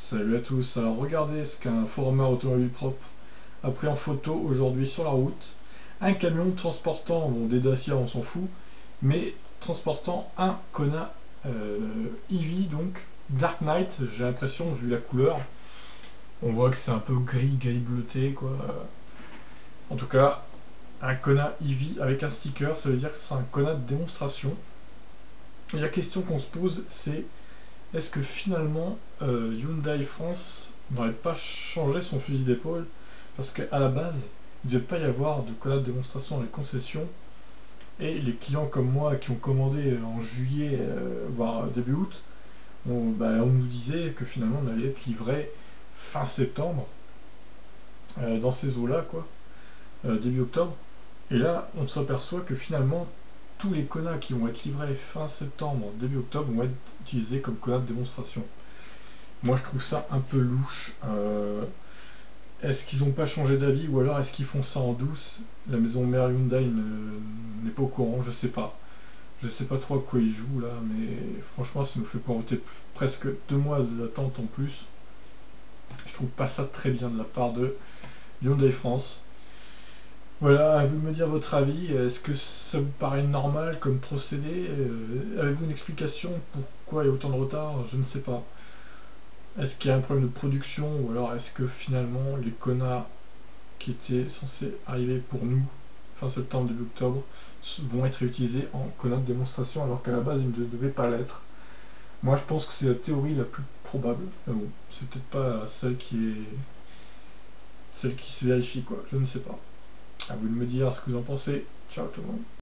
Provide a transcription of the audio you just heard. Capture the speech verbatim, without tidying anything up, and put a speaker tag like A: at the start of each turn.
A: Salut à tous, alors regardez ce qu'un former automobile propre a pris en photo aujourd'hui sur la route. Un camion transportant, bon des Dacia on s'en fout, mais transportant un Kona euh, E V, donc Dark Knight, j'ai l'impression vu la couleur. On voit que c'est un peu gris, gris bleuté quoi. En tout cas, un Kona E V avec un sticker, ça veut dire que c'est un Kona de démonstration. Et la question qu'on se pose c'est: est-ce que finalement euh, Hyundai France n'aurait pas changé son fusil d'épaule? Parce qu'à la base, il ne devait pas y avoir de Kona de démonstration dans les concessions. Et les clients comme moi qui ont commandé en juillet, euh, voire début août, on, bah, on nous disait que finalement on allait être livré fin septembre, euh, dans ces eaux-là, quoi, euh, début octobre. Et là, on s'aperçoit que finalement, tous les Kona qui vont être livrés fin septembre, début octobre, vont être utilisés comme Kona de démonstration. Moi, je trouve ça un peu louche. Euh, est-ce qu'ils n'ont pas changé d'avis ou alors est-ce qu'ils font ça en douce? La maison mère Hyundai n'est pas au courant, je sais pas. Je sais pas trop à quoi ils jouent là, mais franchement, ça nous fait pointer presque deux mois d'attente en plus. Je trouve pas ça très bien de la part de Hyundai France. Voilà, à vous de me dire votre avis. Est-ce que ça vous paraît normal comme procédé? euh, Avez-vous une explication pourquoi il y a autant de retard? Je ne sais pas. Est-ce qu'il y a un problème de production ou alors est-ce que finalement les Kona qui étaient censés arriver pour nous fin septembre, début octobre vont être réutilisés en Kona de démonstration alors qu'à la base ils ne devaient pas l'être? Moi je pense que c'est la théorie la plus probable, mais bon, c'est peut-être pas celle qui est celle qui se vérifie quoi, je ne sais pas. À vous de me dire ce que vous en pensez. Ciao tout le monde.